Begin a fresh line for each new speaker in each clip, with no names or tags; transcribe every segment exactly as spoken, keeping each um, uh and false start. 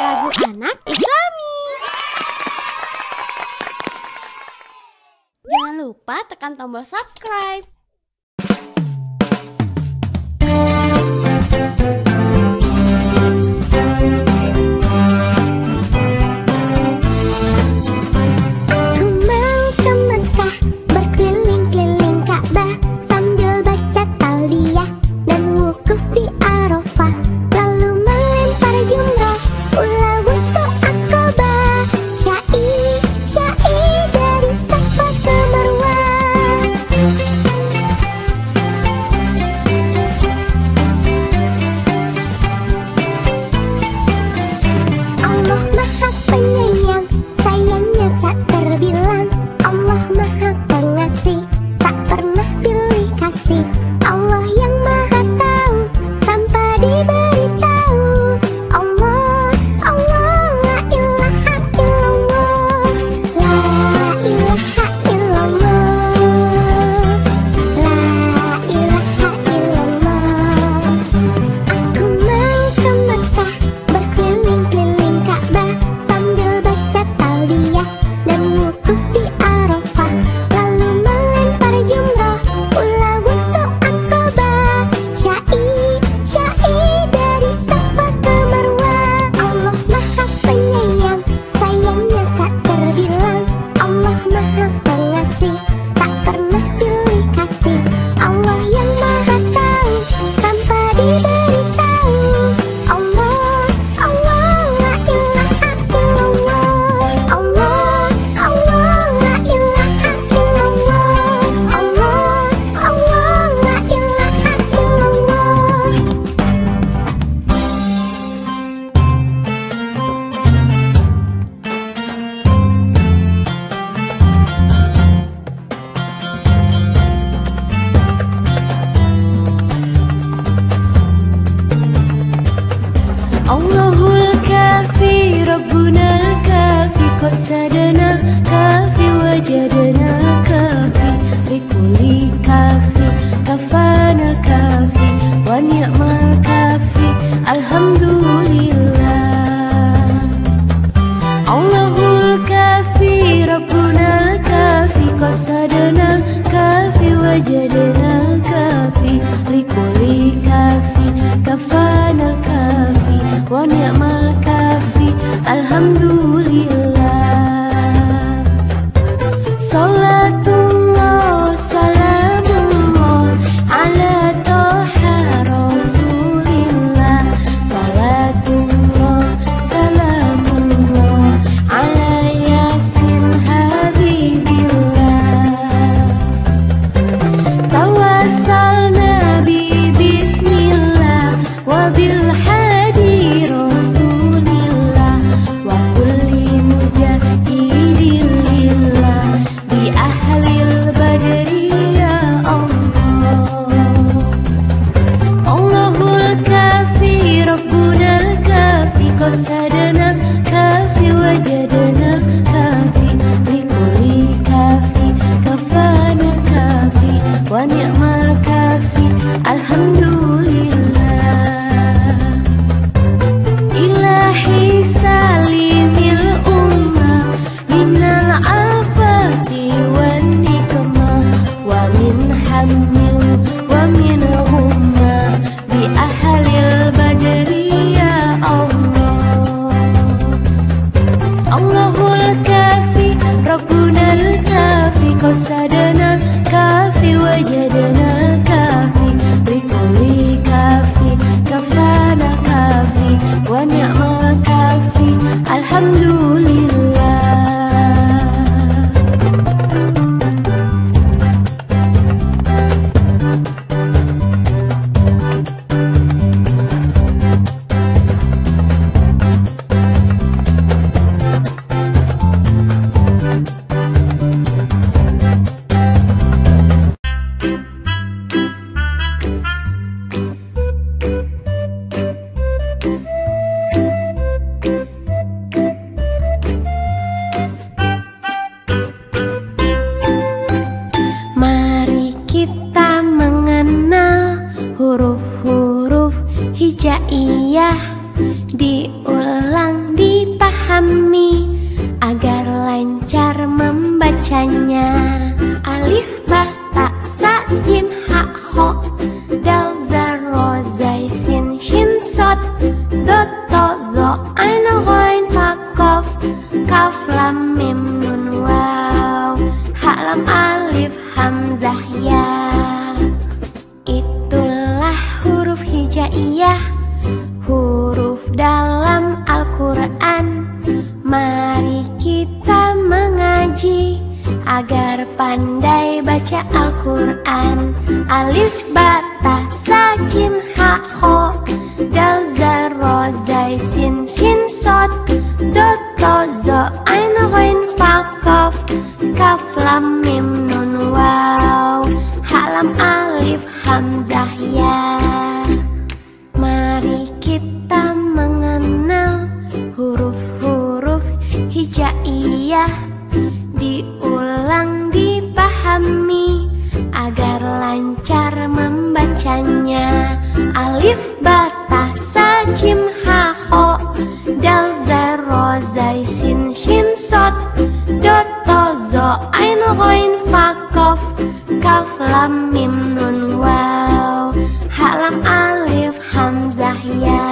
lagu anak Islami. Jangan lupa tekan tombol subscribe.
Allahul kafi, Rabbunal kafi, qasadana kafi, wajadana kafi, likulli kafi, kafanal kafi, wa ni'mal kafi, alhamdulillah. Allahul kafi, Rabbunal kafi, qasadana kafi, wajadana kafi, likulli kafi, kafanal kafi, wa ni'mal kafi, alhamdulillah. Salatullah, salamullah, ala toha rasulillah. Salatullah, salamullah, ala yasin habibillah. Tawassalna bi bismillah, wa bil hadi rasulillah, wa kulli mujahidin lillah, bi ahlil badri ya Allah. Allahul kafi, Rabbunal kafi, qasadana kafi, wajadana kafi, likulli kafi, kafana kafi, wa ni'mal kafi, alhamdulillah. Ilahi salimil ummah minal afati wan nikmah, wa min hamil wa min ummah, bi ahlil badri ya Allah. Allahul kafi, Rabbunal kafi, qasadana kafi, wajadana kafi, likulli kafi, kafana kafi, wa ni'mal kafi, alhamdulillah. agar pandai baca Al-Quran. Alif, ba, ta, sa, jim, ha, kho, dal, za, ro, zai, sin, shin, sod, do, to, zo, ain, ghain, fa, qaf, kaf, lam, mim, nun, waw, ha, lam, alif, hamzah, ya. Mari kita mengenal huruf-huruf hijaiyah, diulang, dipahami agar lancar membacanya. Alif, ba, ta, sa, jim, ha, kho, dal, za, ro, zai, sin, shin, sod, do, to, zo, ain, ghain, fa, qaf, kaf, lam, mim, nun, waw, ha, lam, alif, hamzah, ya.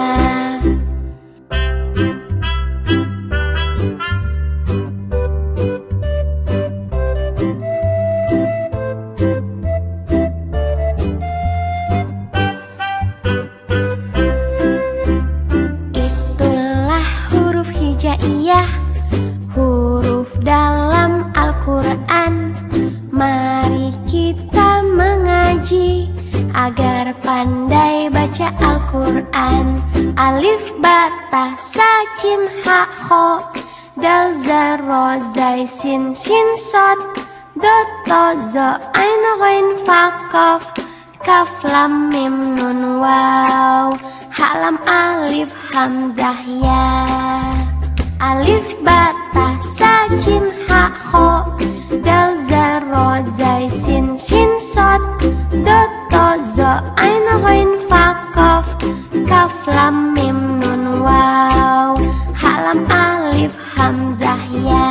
Huruf dalam Al-Quran. Mari kita mengaji agar pandai baca Al-Quran. Alif, ba, ta, sa, jim, ha, kho, dal, za, ro, zai, sin, shin, sod, do, to, zo, ain, ghain, fa, qaf, kaf, lam, mim, nun, waw, ha, lam, alif, hamzah, ya. Alif, ba, ta, sa, jim, ha, kho, dal, za, ro, zai, sin, shin, sod, do, to, zo, ain, ghain, fa, qaf, kaf, lam, mim, nun, waw, ha, lam, alif, hamzah, ya.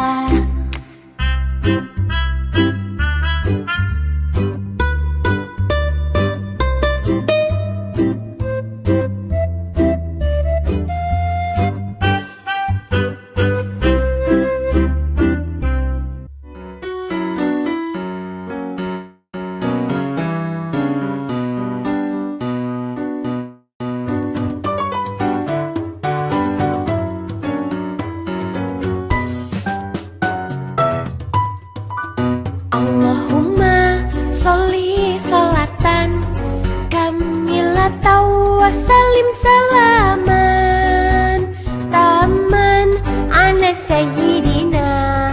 Allahumma sholli sholatan kamilatan wa salim salaman taman ala sayyidina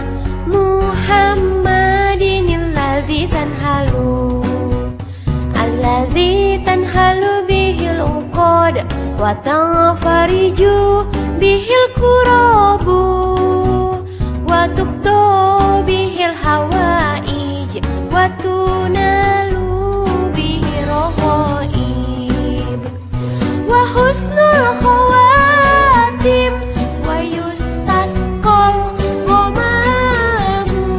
Muhammadin alladzi tanhalu alladzi tanhalu bihil uqad wa tanfariju bihil kurabu wa tuqdu bihil hawaij wa tunalu bihi rohoib wa husnul khawatim wa yustasqal ghamamu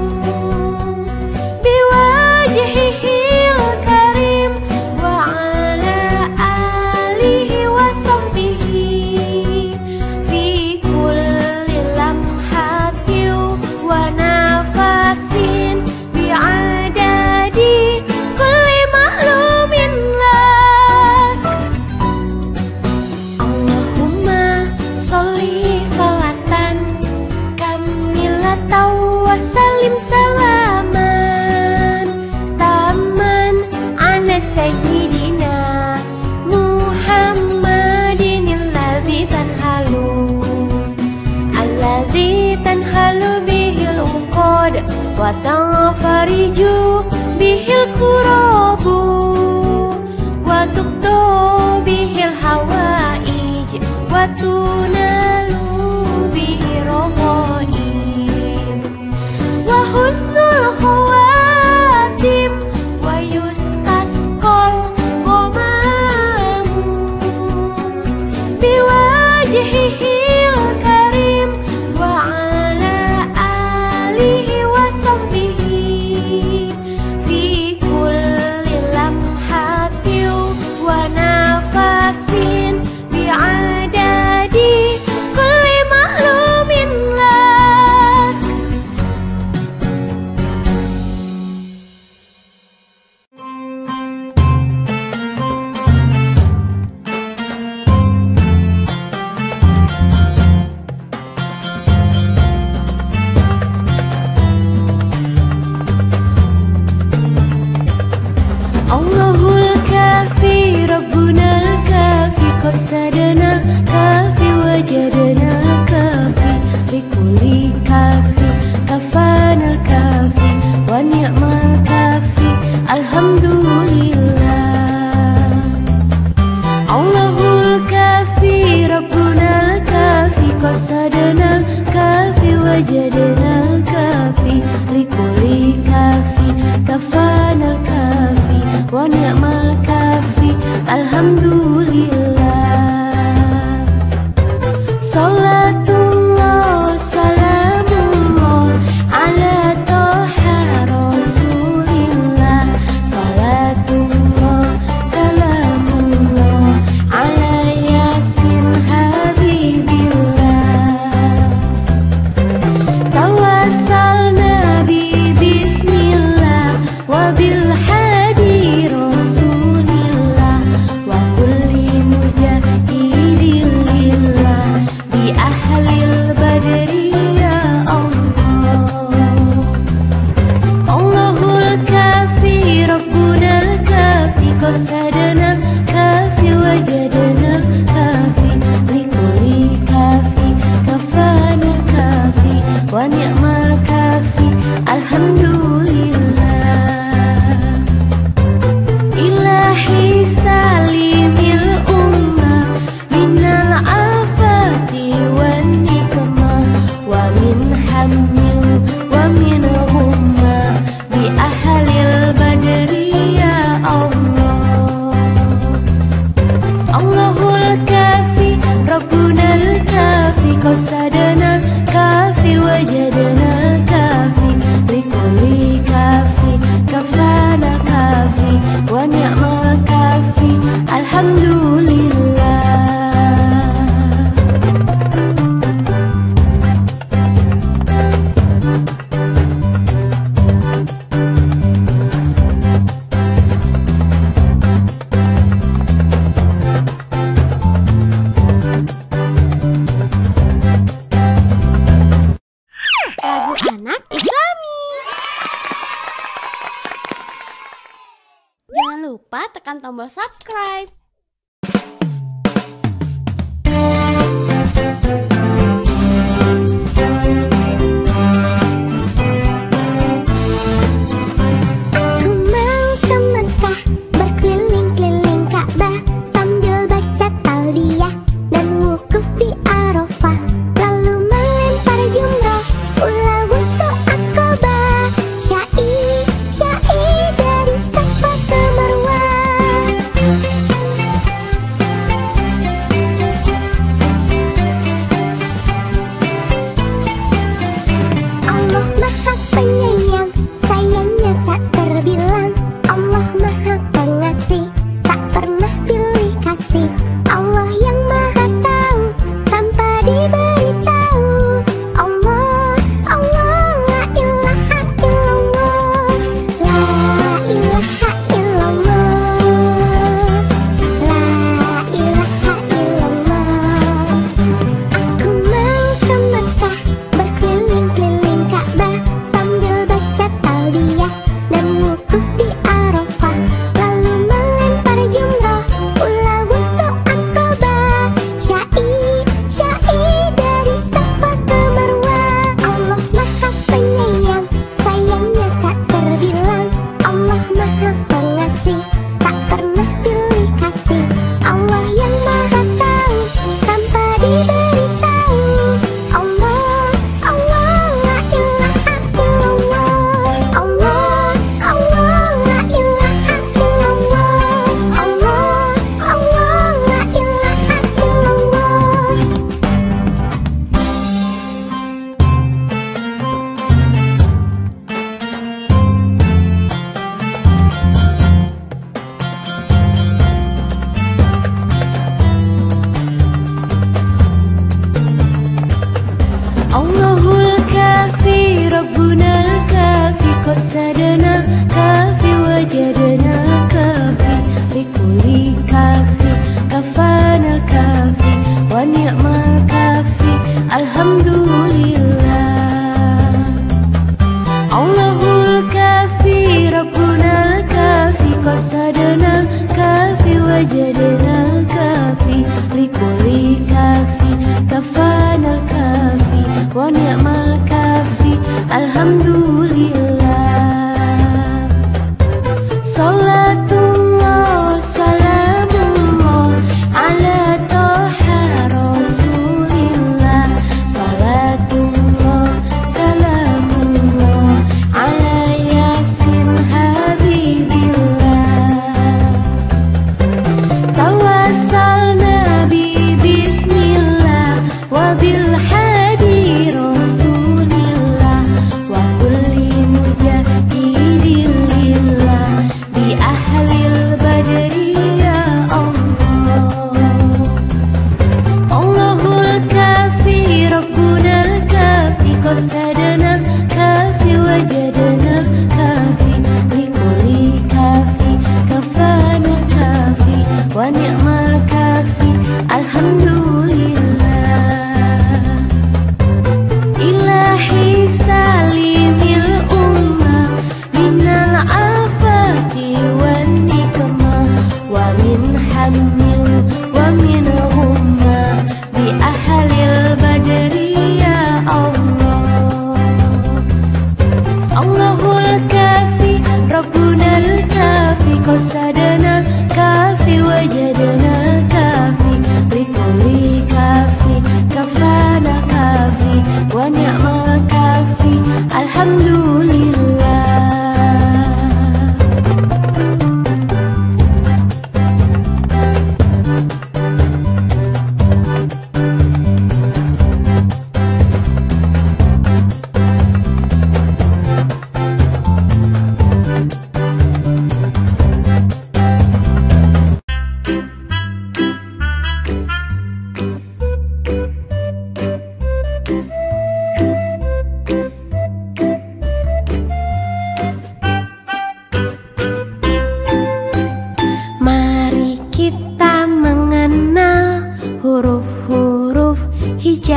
biwajhihil karim wa ala alihi wa sahbihi fi kulli lamhatin wa nafasin bi'adadi kulli ma'lumin lak. Allahumma sholli sholatan kamilatan wa salim salaman taman ala sayyidina Muhammadin alladzi tanhalu alladzi tanhalu bihil uqad wa tanfariju bihil kurabu wa tuqdu bihil hawaij wa tunalu bihi rohoib wa husnul khawatim wa yustasqal ghamamu biwajhihil karim wa ala alihi wa sahbihi fi kulli lamhatin wa nafasin bi'adadi kulli ma'lumin lak. قصدنا الكافي وجدنا الكافي لكل كافي كفانا الكافي ونعم الكافي الحمد لله. Salatullah salamullah ala toha rasulillah. Salatullah salamullah ala yasin habibillah. Tawassalna bi bismillah wa bil hadi rasulillah wa kulli mujahidin lillah bi ahlil badri ya Allah. Allahul kafi rabbunal kafi qasadana kafi wajadana kafi likulli kafi kafana kafi wa ni'mal kafi alhamdulillah. Ilahi salimil ummah minal afati wan nikmah wa min hamil wa min humma bi ahlil badri ya Allah. Allahul kafi rabbunal kafi qasadana kafi wajadana kafi likulli kafi kafana kafi wa ni'mal kafi alhamdulillah.
Lagu anak Islami. Jangan lupa tekan tombol subscribe.
Aku mau ke Mekah, berkeliling-keliling Ka'bah sambil baca talbiyah dan wukuf di Arafah, lalu melempar jumrah, ula wustu Aqabah, syai syai dari Safa ke Marwah. Allah Maha Penyayang, sayangnya tak terbilang. Allah Maha Pengasih, tak pernah pilih kasih. Allah yang Maha Tahu, tanpa diberitahu. Allah, Allah, la ilaha illallah, la ilaha illallah, la ilaha illallah. Aku mau ke Mekah, berkeliling-keliling Ka'bah sambil baca talbiyah dan wukuf di Arafah, lalu melempar jumrah, ula wustu Aqabah, syai syai dari Safa ke Marwah. Allah Maha Penyayang, sayangnya tak terbilang. Allah Maha Pengasih, tak pernah pilih kasih. Allah yang Maha Tahu, tanpa diberitahu. Allah, Allah, la ilaha illallah. Allah, Allah, la ilaha illallah. Allah, Allah, la ilaha illallah.
Allahul kafi rabbunal kafi qasadana kafi wajadana kafi likulli kafi kafana kafi wa ni'mal kafi alhamdulillah. Allahul kafi rabbunal kafi qasadana kafi wajadana kafi likulli kafi kafana kafi wa ni'mal kafi alhamdulillah. Salatullah salamullah ala toha rasulillah.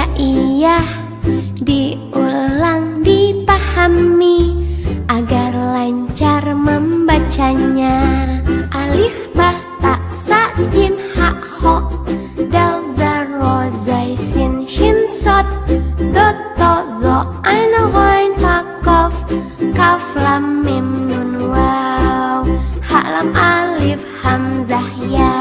hijaiyah diulang dipahami agar lancar membacanya. Alif ba ta sa jim ha kho dal za ro zai sin shin sot dot to zo ain ghain fa qaf kaf lam mim nun waw ha lam alif hamzah ya.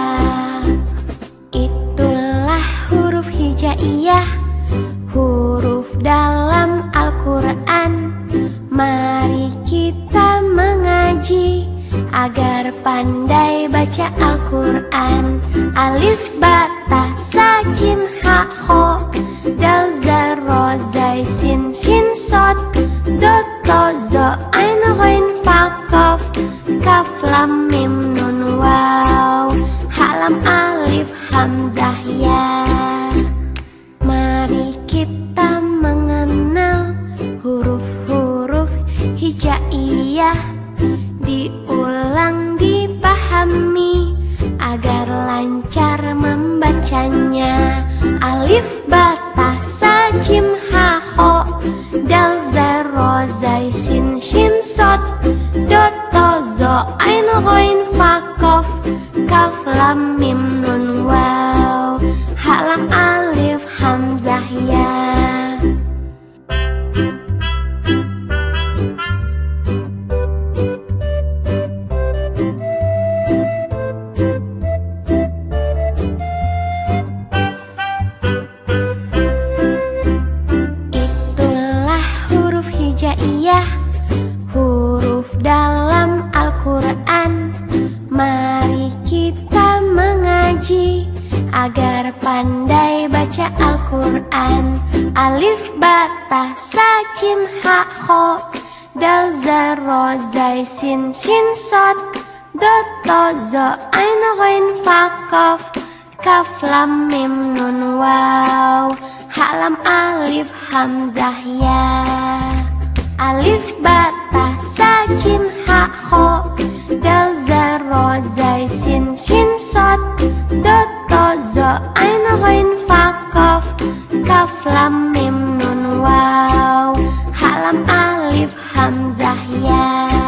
Itulah huruf hijaiyah, huruf dalam Al-Quran. Mari kita mengaji agar pandai baca Al-Quran. Alif ba ta sa jim ha kho dal za ro zai sin shin sot dot to zo ain ghain fa qaf kaf lam mim nun waw ha lam alif hamzah ya. Mari kita mengenal huruf-huruf hijaiyah, diulang dipahami agar lancar membacanya. Alif ba ta sa jim ha kho dal za ro zai sin shin sot dot to zo ain ghain fa qaf kaf lam mim nun waw ha lam alif hamzah ya. Itulah huruf hijaiyah, huruf dalam Al-Quran. Mari kita mengaji agar pandai baca Al-Quran. Alif ba ta sa jim ha kho dal za ro zai sin shin sot dot to zo ain ghain fa qaf kaf lam mim nun waw ha lam alif hamzah ya. Alif ba ta sa jim ha kho dal za ro zai sin shin sot dot to zo ain ghain fa qaf kaf lam mim nun waw ha lam alif hamzah ya.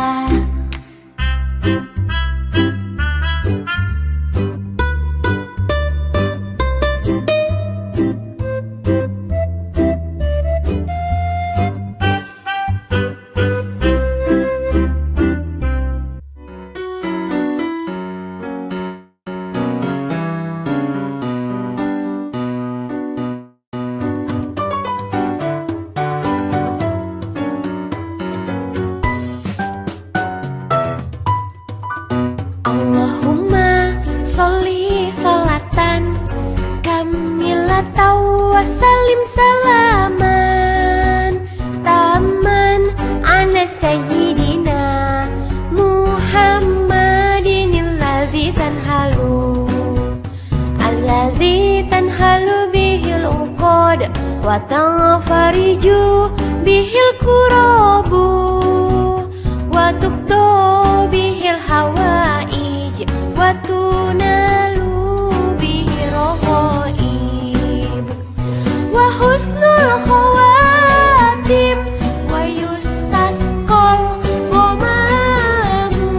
Allahumma sholli sholatan kamilatan wa salim salaman taman ala sayyidina Muhammadin alladzi tanhalu alladzi tanhalu bihil uqad wa tanfariju bihil kurabu wa tuqdu bihil hawaij wa tunalu bihi rohoib wa husnul khawatim wa yustasqal ghamamu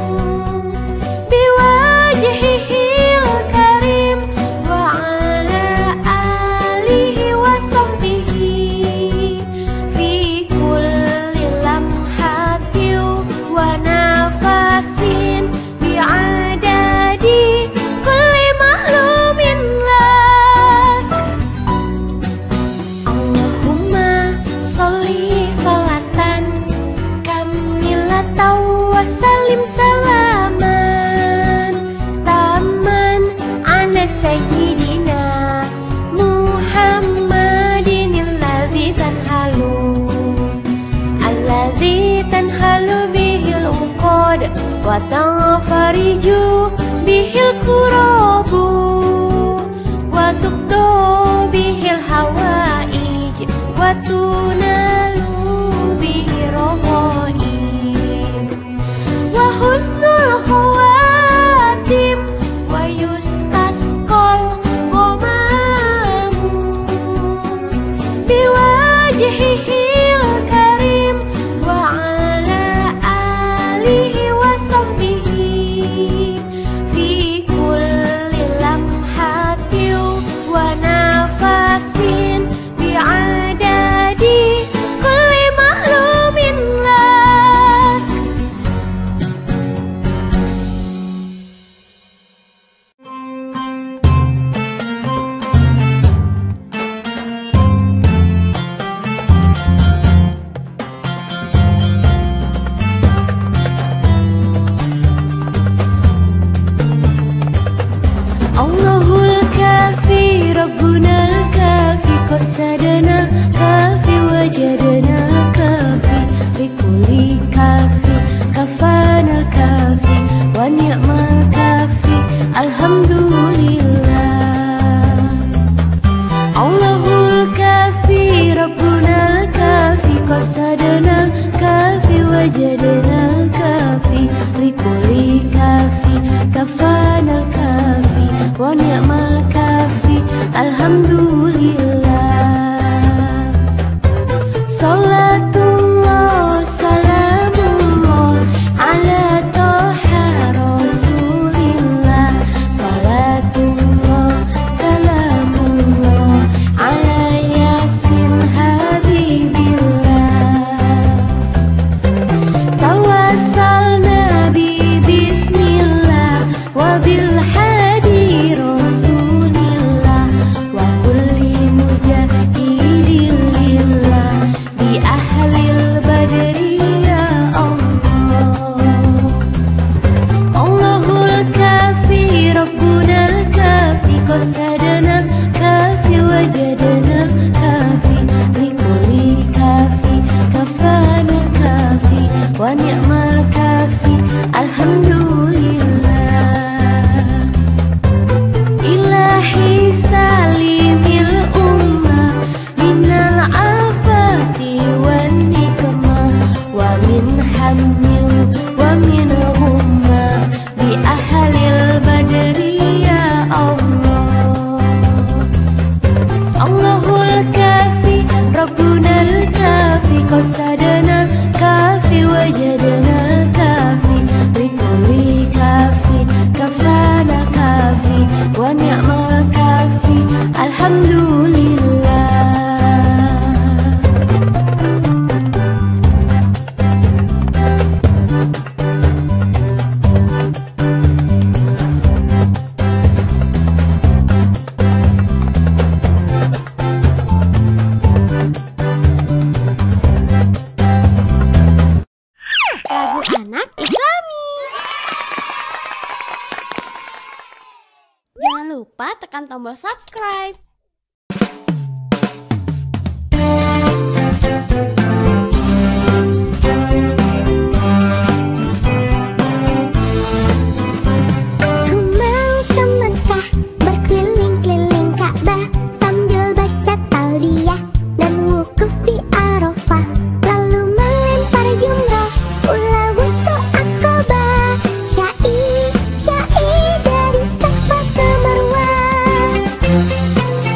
biwajhihil karim wa ala alihi wa sahbihi fi kulli lamhatin wa nafasin bi'adadi kulli ma'lumin lak. Allahumma sholli sholatan kamilatan wa salim salaman taman ala sayyidina Muhammadin alladzi tanhalu alladzi tanhalu bihil uqad wa tanfariju bihil kurabu wa tuqdu bihil hawaij wa tunalu bihi rohoib wa husnul khawatim wa yustasqal ghamamu بوجهه الكريم وعلى آله وصحبه في كل لمحة ونفس بعدد كل معلوم لك. Allahul kafi Rabbuna al-kafi qasadana al-kafi wajadana al-kafi likulli kafi kafana al-kafi wa ni'mal kafi alhamdulillah. Allahul kafi Rabbuna al-kafi qasadana al-kafi wajadana al-kafi likulli kafi kafana al-kafi wa ni'mal kafi alhamdulillah. Salatullah salamullah ala toha rasulillah. Salatullah salamullah ala yasin habibillah. Tawassalna bi bismillah wa bil hadi rasulillah wa kulli mujahidin lillah bi ahlil badri ya Allah. Allahul kafi Rabbuna al-kafi qasadana al-kafi wajadana al-kafi likulli kafi kafana al-kafi wa ni'mal kafi alhamdulillah. Ilahi salimil ummah minal afati wan nikmah wa min hamil wa min hummah bi ahlil badri ya Allah. Allahul kafi Rabbuna al-kafi qasadana al-kafi wajadana al-kafi likulli kafi kafana kafi wa ni'mal kafi alhamdulillah.
Lagu anak Islami. Jangan lupa tekan tombol subscribe.
Ku mau ke Mekah berkeliling-keliling Ka'bah sambil baca talbiyah dan wukuf di Arafah, lalu melempar jumrah ulah wustu Aqabah, syai syai dari Safa ke Marwah.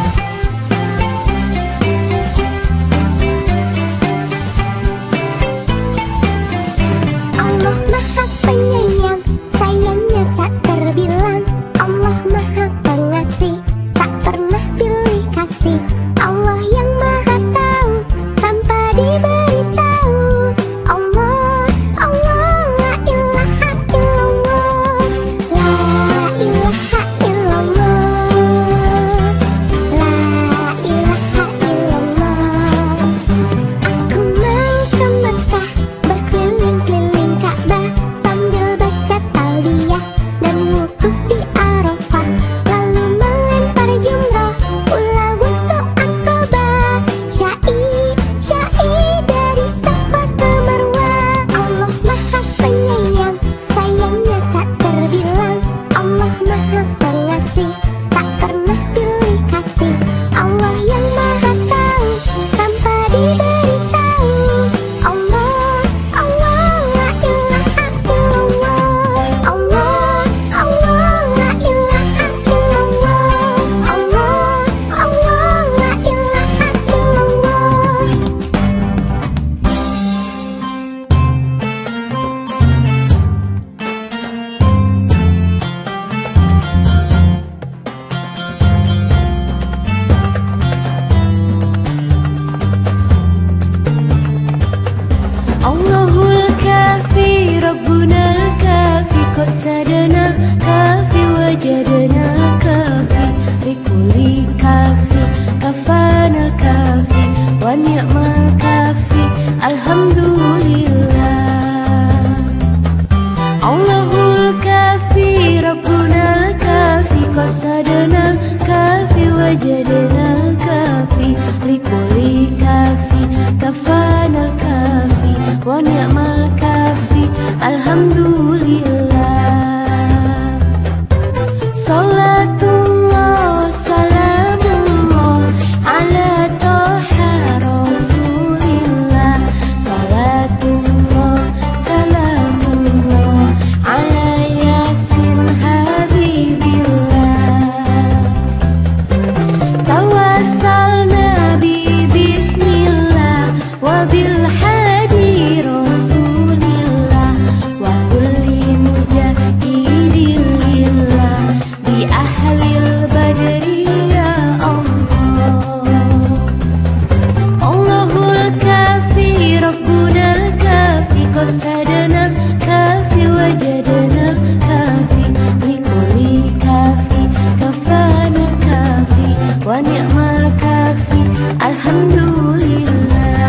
قصدنا الكافي وجدنا الكافي لكل كافي كفانا الكافي ونعم الكافي الحمد لله. الله الكافي ربنا الكافي قصدنا الكافي وجدنا الكافي لكل كافي كفانا الكافي ونعم الكافي الحمد لله. Salatullah salamullah ala toha rasulillah. Salatullah salamullah ala yasin habibillah. Tawassalna bi bismillah wa bil hadi rasulillah wa kulli mujahidin lillah bi ahlil badri ya Allah. Allahul kafi rabbunal kafi qasadana kafi wajadana kafi likulli kafi kafana kafi wa ni'mal kafi alhamdulillah.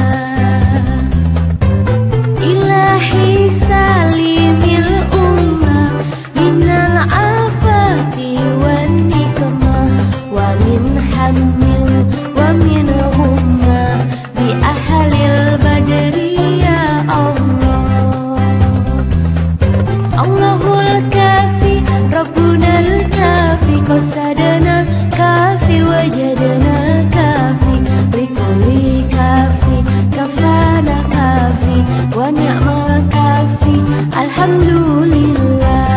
Ilahi salimil ummah minal afati wan nikmah wa min hamil wa min humma bi ahlil badri ya Allah. Allahul kafi rabbunal kafi qasadana kafi wajadana kafi likulli kafi kafana kafi wa ni'mal kafi alhamdulillah.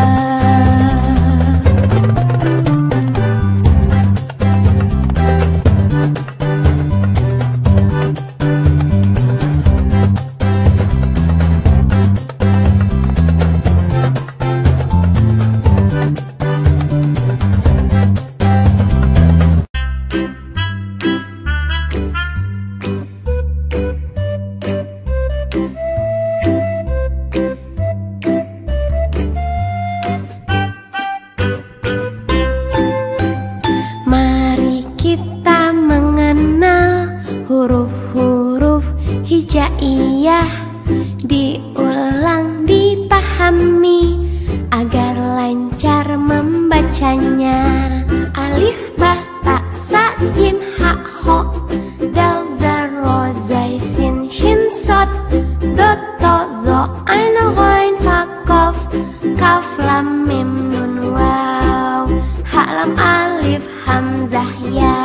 Mari kita mengenal huruf-huruf hijaiyah, diulang dipahami agar lancar membacanya. Alif ba ta sa jim ha kho dal za ro zai sin shin sot dot to zo ain ghain fa qaf kaf lam mim nun waw ha lam alif hamzah ya.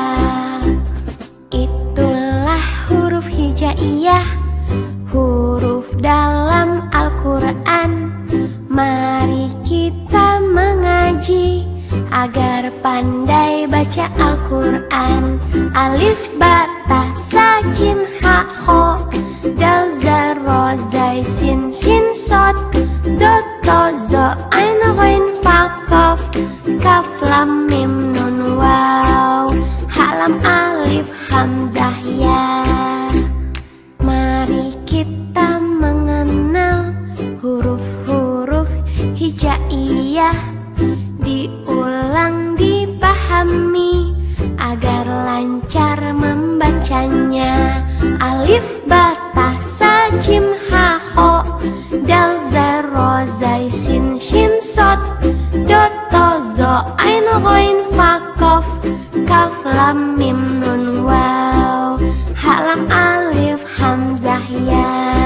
Itulah huruf hijaiyah, huruf dalam Al-Quran. Mari kita mengaji agar pandai baca Al-Quran. Alif ba ta sa jim ha kho dal za ro zai sin shin sot dot to zo ain ghain fa qaf kaf lam mim nun waw ha lam alif hamzah ya. Mari kita mengenal huruf-huruf hijaiyah, diulang dipahami agar lancar membacanya. Alif ba ta sa jim ha kho dal za ro zai sin shin sot dot to zo ain ghain fa qaf kaf lam mim nun waw ha lam alif hamzah ya.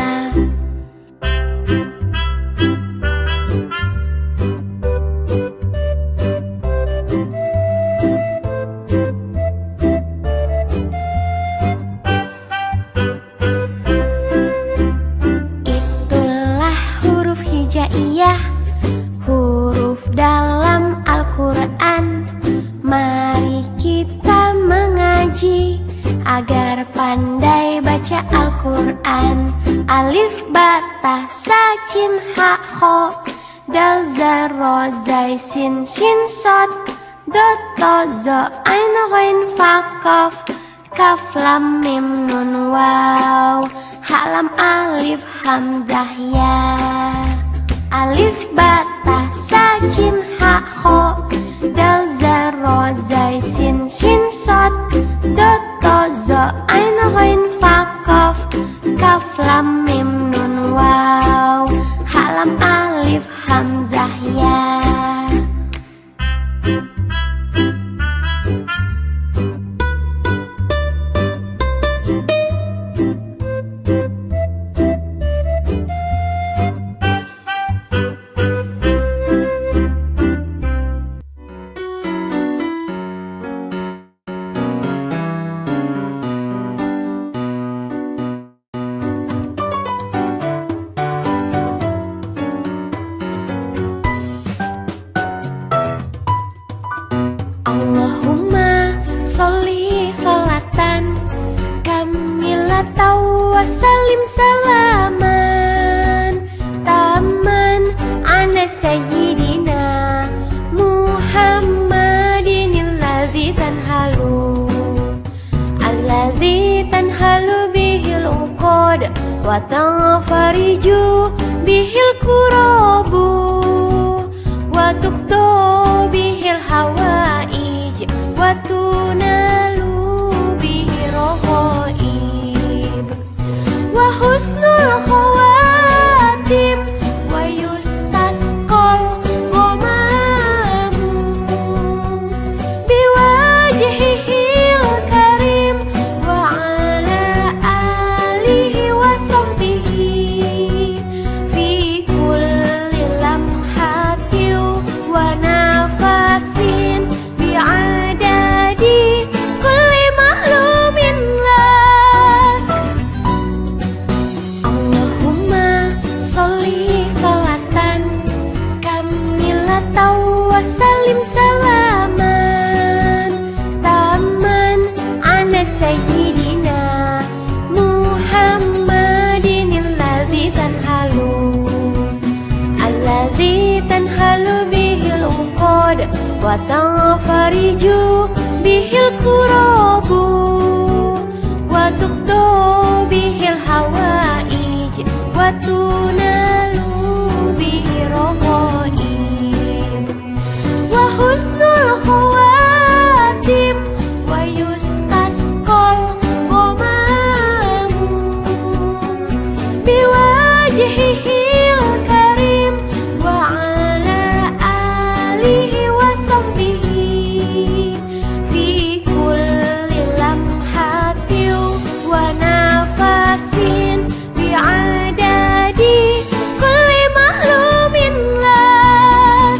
Itulah huruf hijaiyah, huruf dalam Al-Quran. Mari kita mengaji agar pandai baca Al-Quran. Alif ba ta sa jim ha kho dal za ro zai sin shin sot dot to zo ain ghain fa qaf kaf lam mim nun waw ha lam alif hamzah ya. Alif ba ta sa jim ha kho dal za ro zai sin shin sot dot to zo ain ghain fa kaf kaf lam mim nun waw ha lam alif hamzah ya. Allahumma sholli sholatan kamilatan wa salim salaman taman ala sayyidina Muhammadin alladzi tanhalu alladzi tanhalu bihil uqad wa tanfariju bihil kurabu wa tuqtu bihil hawaij wa tunalu bihi rohoib wa husnul khawatim wa yustasqal ghamamu biwajhihil karim wa ala alihi wa sahbihi fi kulli lamhatin wa nafasin bi'adadi kulli ma'lumin lak. Allahumma sholli sholatan kamilatan wa salim salaman taman ala sayyidina Muhammadin alladzi tanhalu alladzi tanhalu bihil uqad wa tanfariju bihil kurabu wa tuqtu bihil hawaij wa tunalu bihi rohoib wa husnul khawatim wa yustasqal ghamamu biwajhihil karim wa ala alihi wa sahbihi fi kulli lamhatin wa nafasin bi'adadi kulli ma'lumin lak.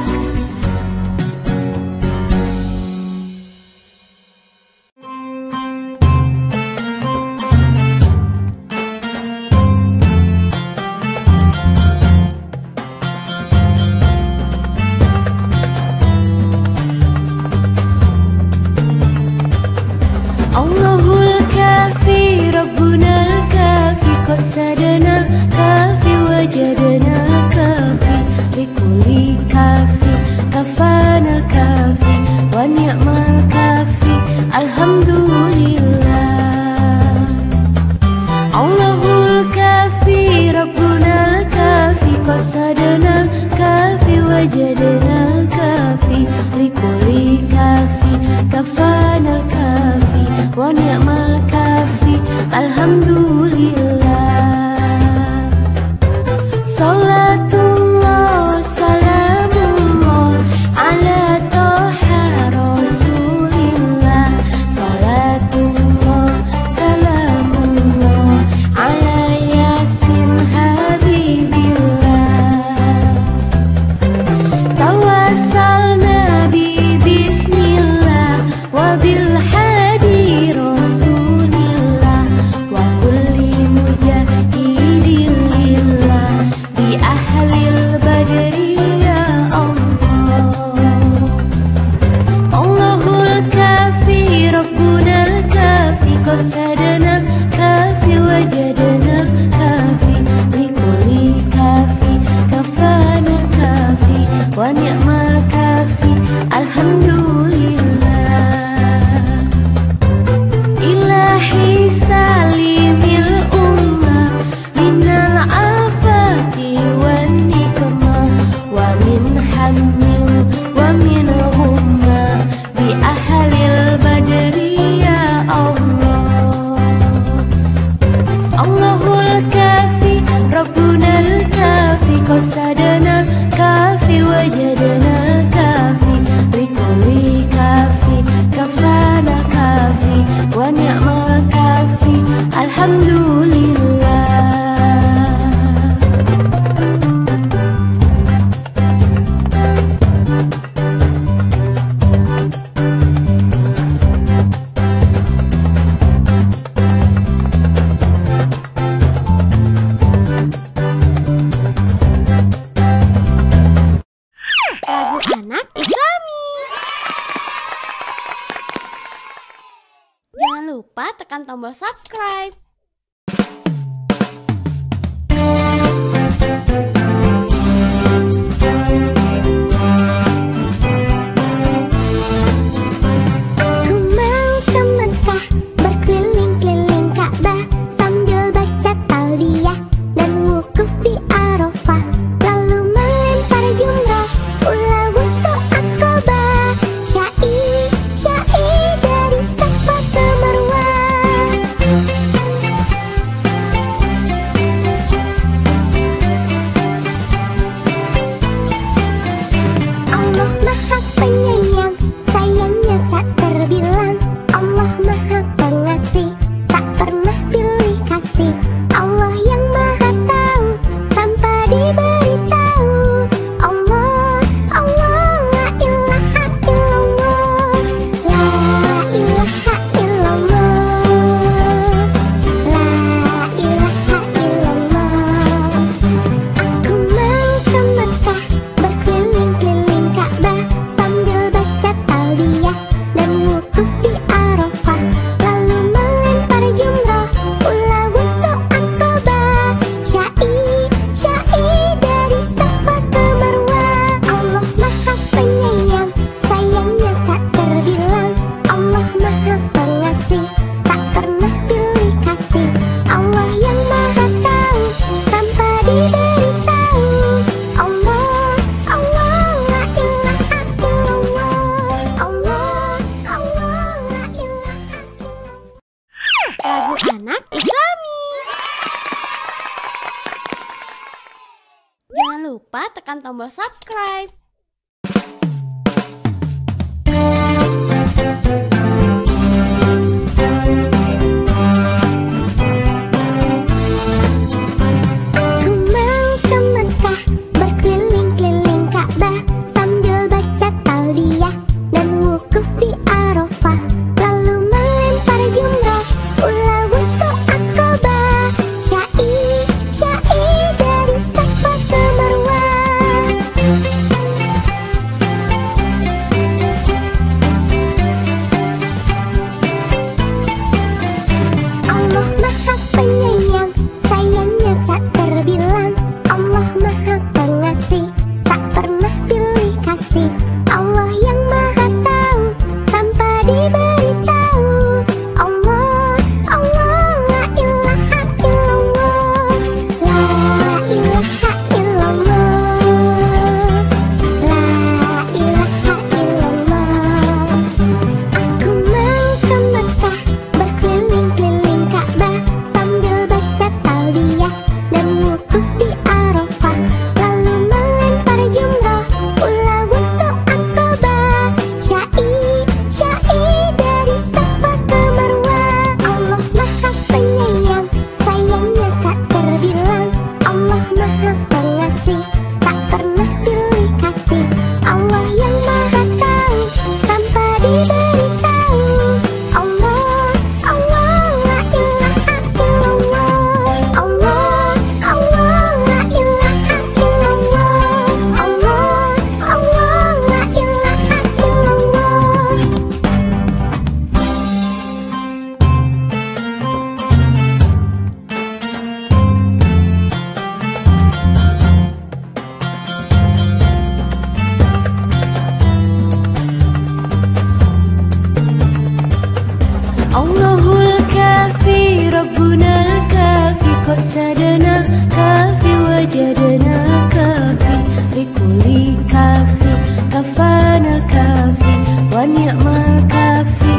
Allahul kafi rabbunal kafi qasadanal kafi wajadanal kafi likulli kafi kafanal kafi wa ni'mal kafi alhamdulillah. Allahul kafi rabbunal kafi qasadanal kafi wajadanal kafi likulli kafi kafanal kafi wa ni'mal kafi alhamdulillah. Salatullah salamullah ala toha rasulillah. Salatullah salamullah ala yasin habibillah. Tawassalna bi bismillah wa bil hadi rasulillah wa kul
tekan tombol subscribe.
Ku mau ke Mekah, berkeliling-keliling Ka'bah, sambil baca talbiyah dan wukuf di Arafah, lalu melempar jumrah, ula wustu Aqabah, syai syai dari Safa ke Marwah. Allah Maha Penyayang, sayangnya tak terbilang. Allah Maha Pengasih, tak pernah pilih kasih. Allah yang Maha Tahu, tanpa diberitahu. Allah, Allah, la ilaha illallah, la ilaha illallah, la ilaha illallah. Aku mau ke Mekah, berkeliling-keliling Ka'bah, sambil baca talbiyah dan wukuf di Arafah, lalu melempar jumrah, ula wustu Aqabah, syai syai dari Safa ke Marwah. Allah Maha Penyayang, sayangnya tak terbilang. Allah Maha Pengasih, tak pernah pilih kasih. Allah yang Maha Tahu, tanpa diberitahu. Allah, Allah, la ilaha illallah, Allah, Allah, la ilaha illallah.
Lagu anak Islami. Jangan lupa tekan tombol subscribe.
Ku mau ke Mekah, berkeliling-keliling Ka'bah, sambil baca talbiyah dan wukuf di Arafah, lalu melempar jumrah, ula wustu Aqabah, syai syai dari Safa ke Marwah. Allah Maha Penyayang, sayangnya tak terbilang. Allah Maha Pengasih, tak pernah pilih kasih. Allah yang Maha Tahu, tanpa diberitahu. Allah, Allah, la ilaha illallah, la ilaha illallah, la ilaha illallah. Aku mau ke Mekah, berkeliling-keliling Ka'bah, sambil baca talbiyah dan wukuf di Arafah, lalu melempar jumrah, ula wustu Aqabah, syai syai dari Safa ke Marwah. Allah Maha Penyayang, sayangnya tak terbilang. Allah Maha Pengasih, tak pernah pilih kasih. Allah yang Maha Tahu, tanpa diberitahu. Allah, Allah, la ilaha illallah, Allah, Allah, la ilaha illallah, Allah, Allah, la ilaha illallah.
Allahul kafi, Rabbunal kafi, qasadanal kafi, wajadanal kafi, likulli kafi, kafanal kafi, wa ni'mal kafi,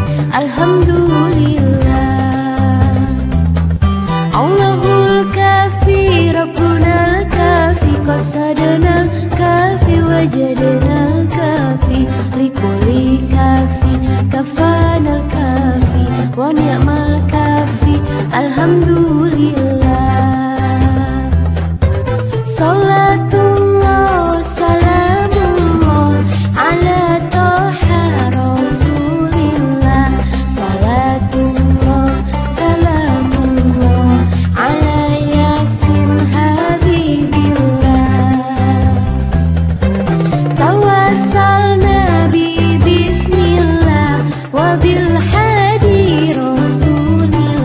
alhamdulillah. Allahul kafi, Rabbunal kafi, qasadanal kafi, wajadanal kafi, likulli kafi, kafanal kafi, wa ni'mal kafi, alhamdulillah. Salatullah, salamullah, ala toha rasulillah. Salatullah, salamullah, ala yasin habibillah. Tawassalna bi bismillah, wa bil hadi rasulillah.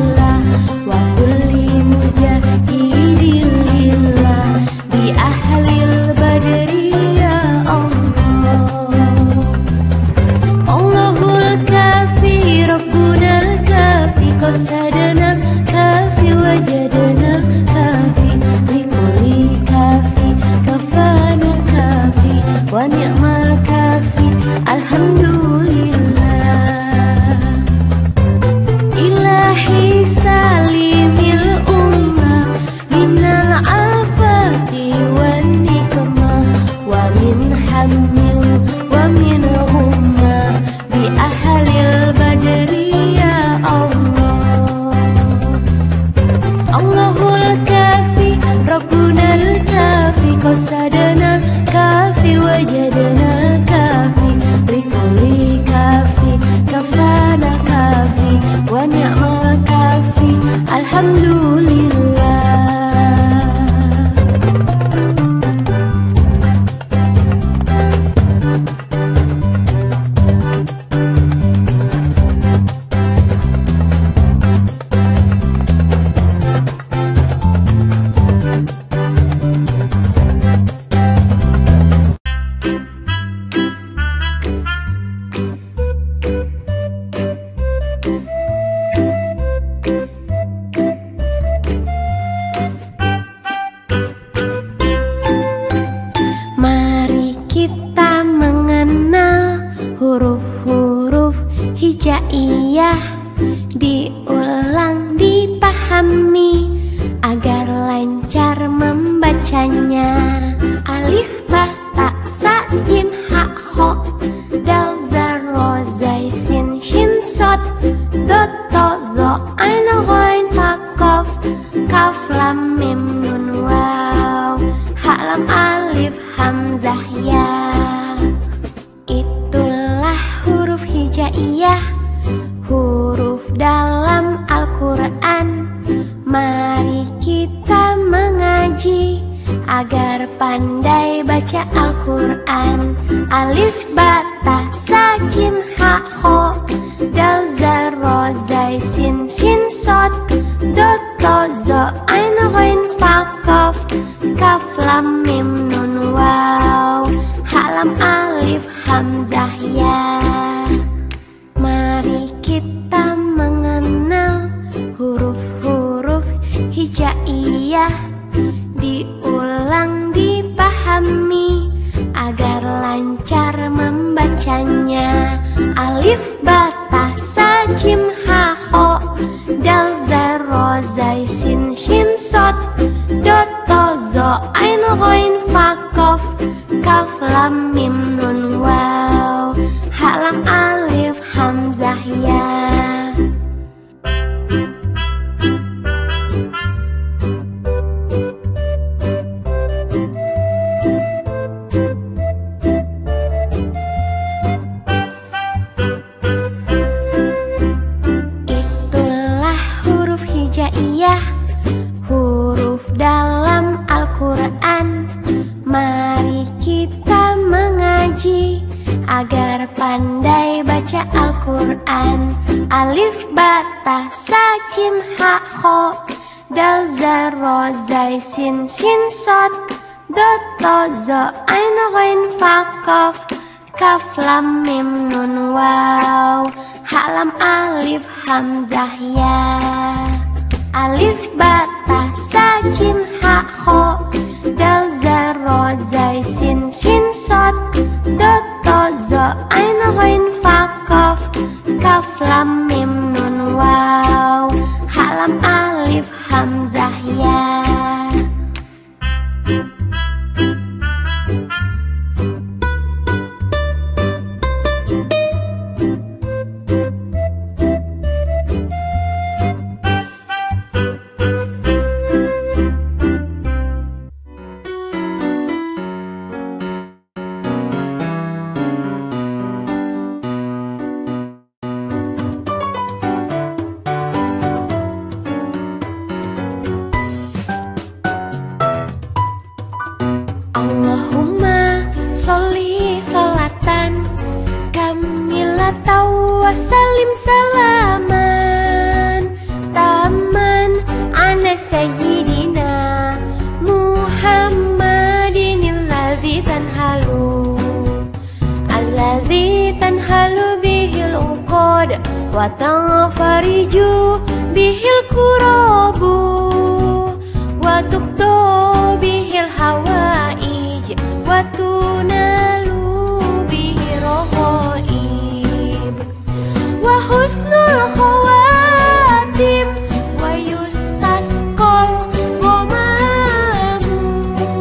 huruf-huruf hijaiyah, diulang dipahami agar lancar membacanya. Alif, ba, ta, sa, jim, ha, ho, dal, za, ro, zai, sin, shin, sod, do, to, zo, ain, ghain, fa, qaf, kaf, lam, mim, nun, waw, ha, lam, alif, hamzah, ya. Itulah huruf hijaiyah, huruf dalam Al-Quran. Mari kita mengaji agar pandai baca Al-Quran. Alif, ba, ta, sa, jim, ha, ho, dal, za, ro, zai, sin, shin, sod, do, to, zo, ain, ghain, fa, qaf, kaf, lam, mim, nun, waw, ha, lam, alif, hamzah, ya. Mari kita mengenal huruf-huruf hijaiyah, diulang dipahami agar lancar membacanya. Alif, ba, ta, sa, jim, ha, ho, dal, za, ro, zai, sin, shin, sod, do, to, zo, ain, ghain, fa, qaf, kaf, lam, mim, nun, waw, ha, lam, alif, hamzah, ya. Itulah huruf hijaiyah, huruf dalam Al-Quran. Mari kita mengaji agar pandai baca Al-Quran. Alif, ba, ta, sa, jim, ha, ho, dal, za, ro, zai, sin, shin, sod, do, to, zo, ain, ghain, fa, qaf, kaf, lam, mim, nun, waw, ha, lam, alif, hamzah, ya. Alif, ba, ta, sa, jim, ha, ho, dal, za, ro, zai, sin, shin, sod, do, to, zo, ain, ghain, fa, qaf, kaf, lam, mim, nun, waw, ha, lam, alif, hamzah, ya. Allahumma sholli sholatan kamilatan wa salim salaman taman ala sayyidina Muhammadin alladzi tanhalu alladzi tanhalu bihil uqad wa tanfariju bihil kurabu wa tuqdu bihil hawaij wa tunalu bihi rohoib wa husnul khawatim wa yustasqal ghamamu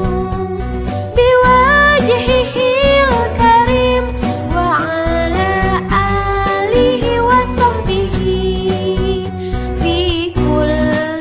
biwajhihil karim wa ala alihi wa sahbihi fi kulli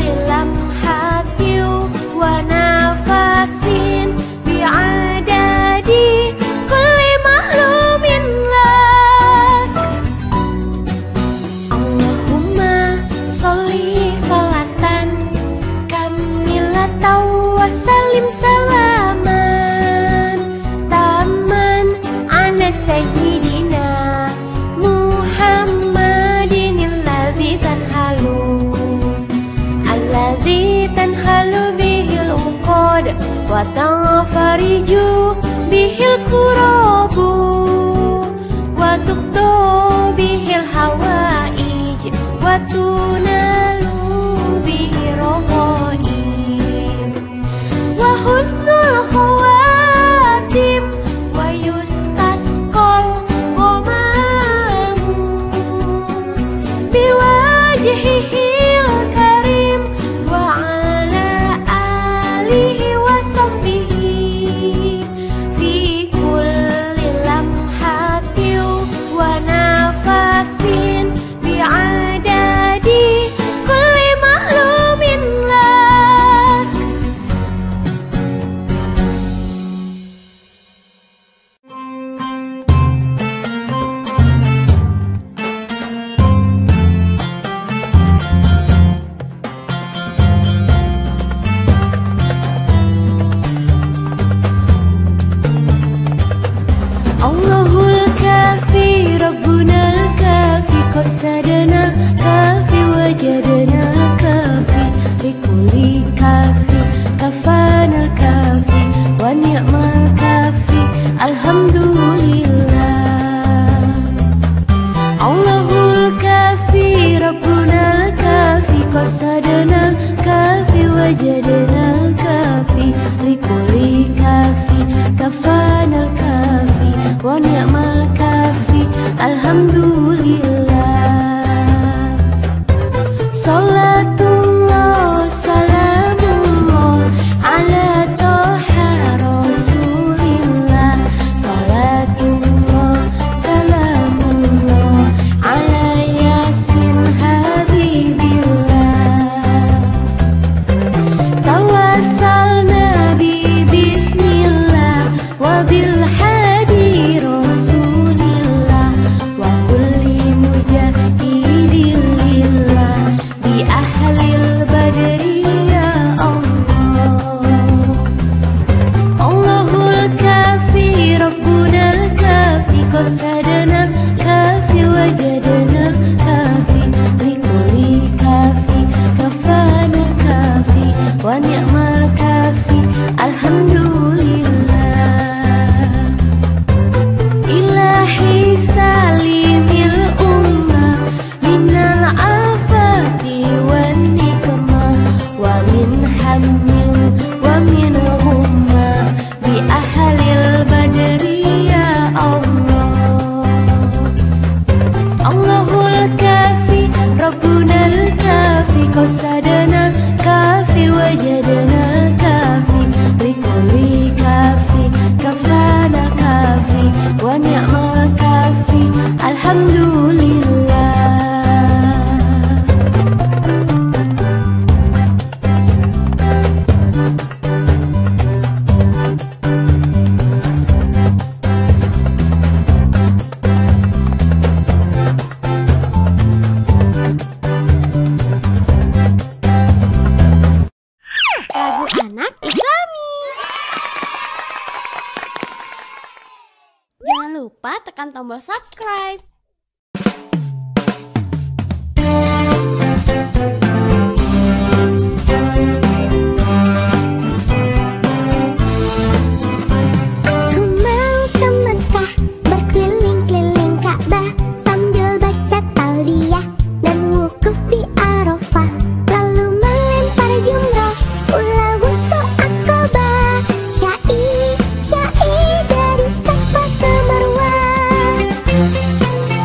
watangfariju bihil kurobu, watukdo bihil hawaij, watunalu bihil rohoim, wa husnul khawatim, wa yustasqal ghomamu biwajhihil karim, wa ala alihi wa sahbihi fi kulli lamhatin wa nafasin bi'adadi kulli ma'lumin lak. Allahul kafi, Rabbunal kafi, qasadanal kafi, wajadanal kafi, likulli kafi, kafanal kafi, wa ni'mal kafi, alhamdulillah. Allahul kafi, Rabbunal kafi, qasadanal kafi, wajadanal kafi, likulli kafi, kafanal kafi, wa ni'mal kafi, alhamdulillah. Salatullah, salamullah ala toha rasulillah. Salatullah, salamullah ala yasin habibillah. Tawassalna bi bismillah wa bil hadi rasulillah, wa kulli mujahidin lillah bi ahlil badri ya Allah. Allahul kafi, Rabbunal kafi, qasadanal kafi, wajadanal kafi, likulli kafi, kafanal kafi, wa ni'mal kafi, alhamdulillah. Ilahi salimil ummah minal afati wan nikmah, wa min hamil wa min hummah bi ahlil badri ya Allah. Allahul kafi, Rabbunal kafi, qasadanal kafi, wajadanal kafi, likulli kafi, kafanal kafi, wa ni'mal kafi, alhamdulillah.
Lagu anak Islami. Jangan lupa tekan tombol subscribe.
Ku mau ke Mekah, berkeliling-keliling Ka'bah, sambil baca talbiyah dan wukuf di Arafah, lalu melempar jumrah, ula wustu Aqabah, syai, syai dari Safa ke Marwah.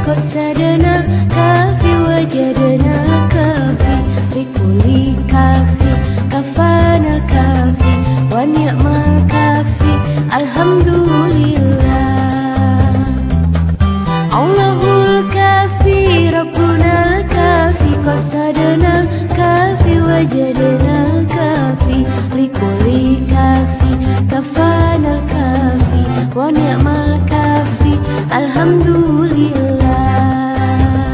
قصدنا الكافي وجدنا الكافي لكل كافي كفانا الكافي ونعم الكافي الحمد لله. الله الكافي ربنا الكافي قصدنا الكافي وجدنا الكافي لكل كافي كفانا الكافي ونعم الكافي الحمد لله.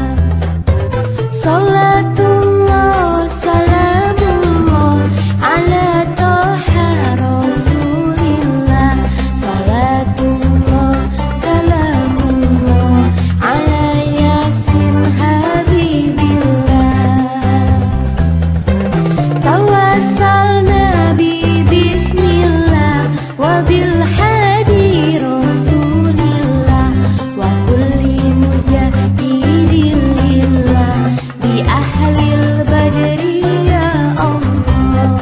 Salatullah salamullah ala toha rasulillah. Salatullah salamullah ala yasin habibillah. Tawassalna bi bismillah wa bil hadi rasulillah wa kulli mujahidin lillah bi ahlil badri ya Allah.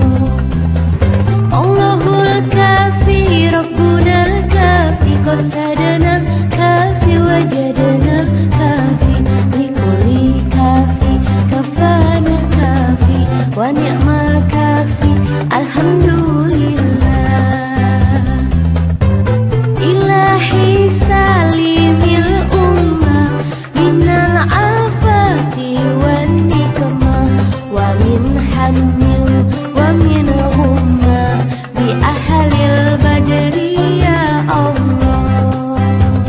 Allahul kafi rabbunal kafi qasadana kafi wajadana kafi likulli kafi kafana kafi wa ni'mal kafi alhamdulillah. Ilahi salimil ummah minal afati wan nikmah wa min hamil wa min ummah bi ahlil badri ya Allah.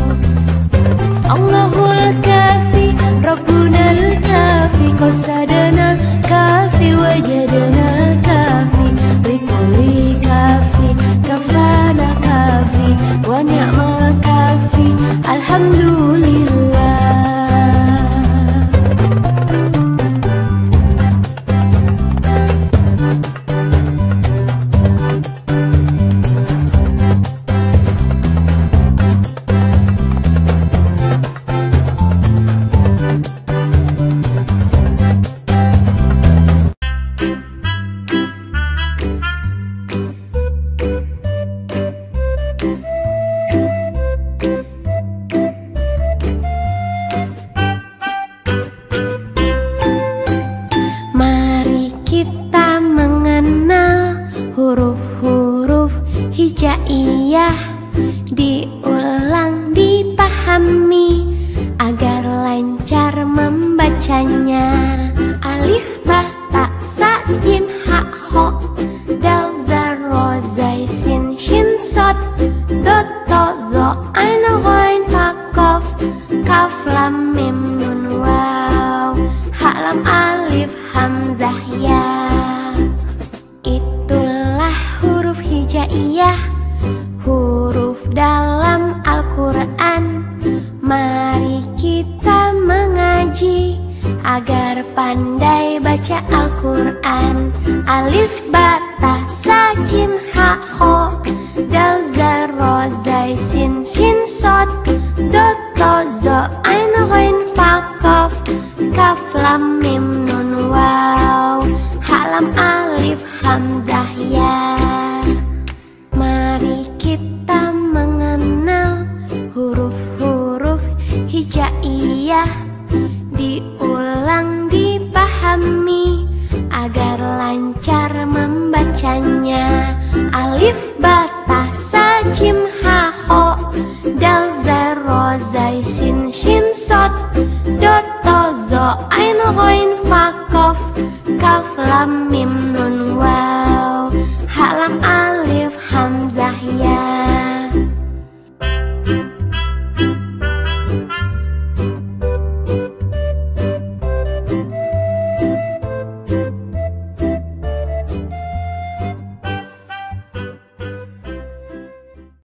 Allahul kafi rabbunal kafi qasadana kafi wajadana kafi likulli kafi kafana kafi wa ni'mal kafi alhamdulillah. Mari kita mengenal huruf-huruf hijaiyah, diulang dipahami agar lancar membacanya. Alif ba ta sa jim ha kho dal za ro zai sin shin sot dot to zo ain ghain fa qaf kaf lam mim nun waw ha lam alif hamzah ya. Itulah huruf hijaiyah, huruf dalam Al-Quran. Mari kita mengaji agar pandai baca Al-Quran. Alif ba ta sa jim ha kho dal za ro zai sin shin sot dot to zo ain ghain fa qaf kaf lam mim nun waw ha lam alif hamzah ya. Mari kita mengenal huruf-huruf hijaiyah, diulang dipahami agar lancar membacanya. Alif ba ta sa jim ha kho dal za ro zai sin shin sot dot to zo ain ghain fa qaf kaf lam mim